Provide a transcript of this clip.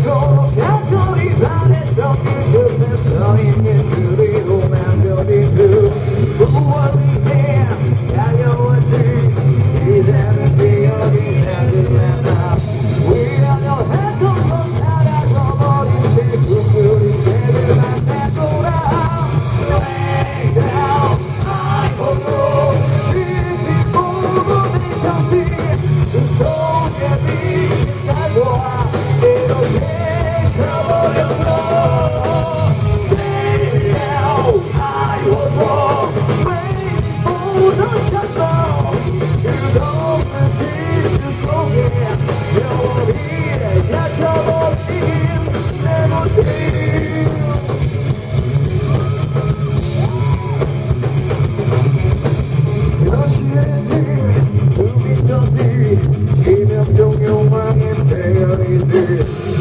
그토록 간절히 바랬던 그곳에 서 있는 그리고 남겨진 그 무엇 위해 달려왔지 이제는 기억이 나질 않아 위하여 했던 건 사라져버린 내 꿈들이 내를 만나 돌아 Lay down I will go 깊이 묻은 정신 그 속에 빛이 달려와 이렇게 가버렸어 Say now I will go baby 묻어졌어 끝없는 질주 속에 영원히 갇혀버린 내 모습 현실인지 꿈인 건지 기념종 욕망인 대열인지